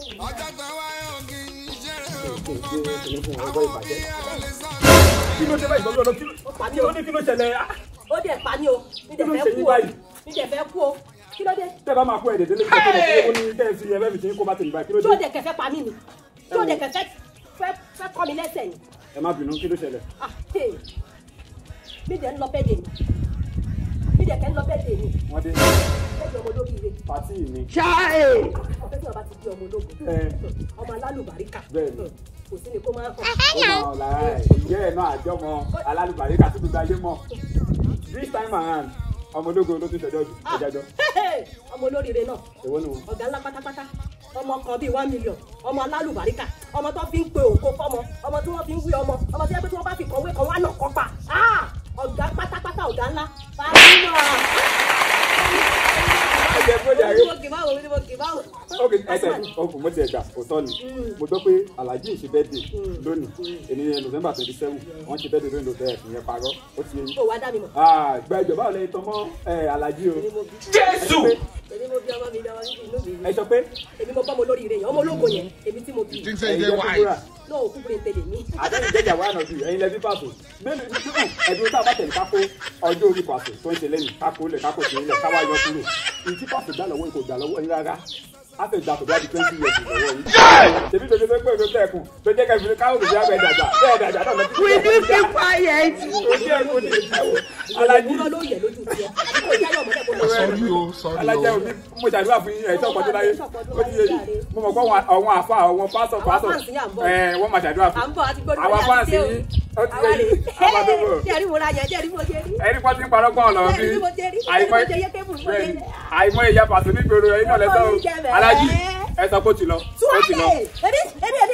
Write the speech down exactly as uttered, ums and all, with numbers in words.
Kí ló ṣe báyìí lọ́dọ̀ lọ kí ló kí ló ní kí ló ṣẹlẹ̀ á. Ó dẹ̀ pa ni o. Mi dẹ̀ fẹ́ kú o. Mi dẹ̀ fẹ́ kú o. Kí ló dé? Tẹ́ bá máa kú ẹ̀dẹ̀ délé kí ló ní tẹ́ fi ẹ̀fẹ́ mi tí kò bá tẹ̀lé báyìí kí ló dé? Tó dẹ̀ kẹfẹ́ pa mí ni. Tó dẹ̀ kẹfẹ́ fẹ́ fẹ́ kọ́ mi lẹ́sẹ̀ ni. Ẹ má bínú kí ló ṣẹlẹ̀. Ah hey. Mi dẹ̀ ń lọ bẹ́ẹ̀ dè ni. Mi dẹ̀ kẹ́ ń lọ bẹ́ẹ̀ dè ni. Wọ́n dé. Bẹ́ẹ̀ ọmọ olórí ire. Pàtí mi. Ṣáà. Ọ̀fẹ́ tí ọba ti di ọmọ ológun. Ọmọ alálùbáríkà. Bẹ́ẹ̀ni. Kò sí ni kó máa hàn. Ó máa ọ̀la ẹ̀ ìjẹ́ ẹ̀ náà àjọmọ alálùbáríkà tó gbogbo ayé mọ̀. This time around ọmọ ológun ló tún ṣẹjọ́ ìdájọ́. Ọmọ olóríire náà. Èwo ni wọn? Ọ̀gá ńlá pátápátá. Ọmọ kan bíi one million. Ọmọ alálùbáríkà. Ọmọ tó fi ń pe òkò fọ́mọ. Ọmọ tí wọ́n fi ń wí ọmọ. Ọmọ tí wọ́n pé tí wọ́n bá fi kọ̀wé kan wá náà kọ́ pa. Ọ̀gá pátápátá ọ̀gá ńlá. Ok, ẹsẹ̀ ọkùn mo ti ẹ̀gbà òótọ́ ni. Mo gbọ́ pé Alhaji ṣe birthday lónìí. Ènìyàn November twenty seven. Wọ́n ṣe birthday lónìí lóòótọ́ ẹ̀sìn yẹn parọ́. Ó ti yé yín. Ó wá dá mi mọ̀. Gba ìjọba ọ̀lẹ́ ìtàn mọ́ Alhaji o. Jésù! Èmi mo bí ọmọ mi dáwọ́ nínú ìlú mi. Ẹ sọ pé. Èmi mo bá mo lórí ire yẹn, ọmọ ológo yẹn, èmi tí mo bí. Náà òkú bèrè tẹ̀lé mi. Àtẹ̀yìn jẹ́jà wà náà ju ẹ̀yin lẹ́bí pàṣẹ. Mélòó ní kíkù ẹ̀dùn tá a bá tẹ̀lé kákó ọjọ́ orí pàṣẹ tó ń ṣe lẹ́yìn kákó lẹ̀ kákó sí ilẹ̀ káwá yọ kúrò. Ìtí pàṣẹ gbà lọ́wọ́ ìkò gbà lọ́wọ́ yín rárá. A fẹ́ gbà kò bí a di twenty years lọ́wọ́ yín. Ṣèbí tó ṣe fẹ́ pé èso tẹ̀kùn tó jẹ́ kẹ́fì káwọn òbí abẹ́ dàgbà bẹ́ẹ̀ dàgbà náà lọ́tí. We do keep quiet. Ojú ẹ̀kọ́ ni ìjáwó. Alhaji ló yẹ lójú tiẹ̀. Sorry o, sorry o. Alhaji òbí mo ṣàdúrà fún yín ẹ̀ṣọ́ ọ̀pọ̀ tó láyé. Ó ti yé yìí. Mo mọ̀ pé àwọn àfa àwọn pásọ̀ pásọ̀ wọ́n máa ṣàdúrà fún. Àwọn fáǹsì yín ó ti yé yìí. Àwọn àdúgbò. Ẹni pọ́ ti ń parọ́ gbọ́n lọ bí àìmọ̀ ìyá pàṣẹ nígboro ẹ̀yin náà lẹ́tọ́ Alhaji ẹ sọ pé ó ti lọ. Túwọ́lẹ̀! Èmi èmi